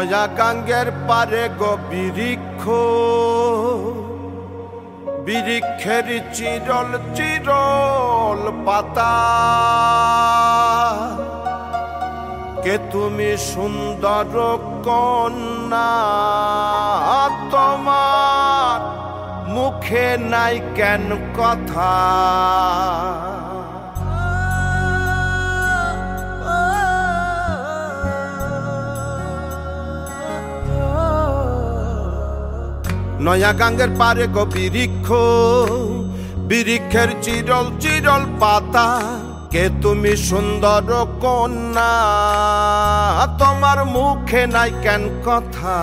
নয়া গাঙ্গের পারে গো বৃক্ষ, বৃক্ষের চিরল চিরল পাতা। কে তুমি সুন্দর কন্যা, তোমার মুখে নাই কেন কথা। নয়া গাঙ্গের পারে গো বৃক্ষ, বৃক্ষের চিরল চিরল পাতা। কে তুমি সুন্দর কন্যা, তোমার মুখে নাই কেন কথা।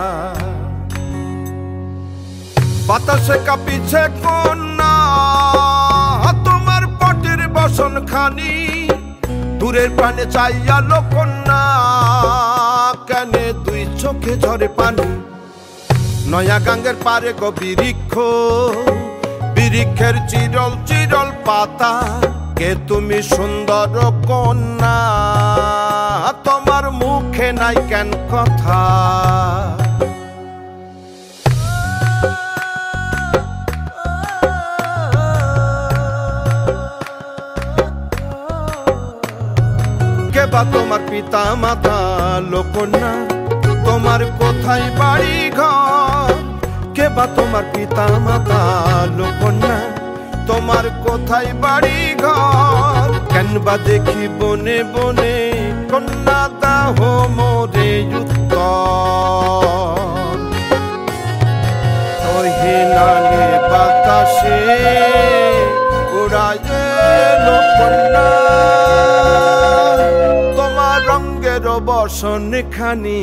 বাতাসে কাঁপিছে কন্যা, তোমার পটির বসন খানি। দূরের প্রাণে চাইয়ালো কন্যা, কেনে দুই চোখে ঝরে পানি। নয়া গাঙ্গের পারে গো বৃক্ষ, বৃক্ষের চিরল চিরল পাতা। কে তুমি সুন্দর কন্যা, তোমার মুখে নাই কেন কথা। কে বা তোমার পিতা মাতা লোকন্যা, তোমার কোথায় বাড়ি ঘর। কে বা তোমার পিতা মাতা লোকন্যা, তোমার কোথায় বাড়ি ঘর। কেন বা দেখি বনে বনে কন্যা দাহ মোরে উত্তর। ওহে নালে বাতাসে উড়ায় কন্যা, তোমার রঙের বসন খানি।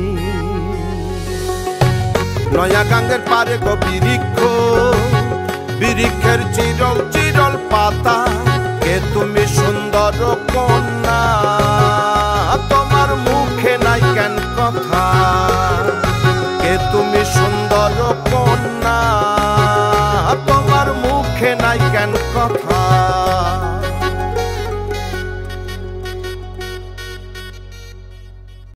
নয়া গাঙ্গের পারে গো বৃক্ষ, বৃক্ষের চিরল চিরল পাতা। কে তুমি সুন্দর কন্যা, তোমার মুখে নাই কেন কথা। কে তুমি সুন্দর কন্যা, তোমার মুখে নাই কেন কথা।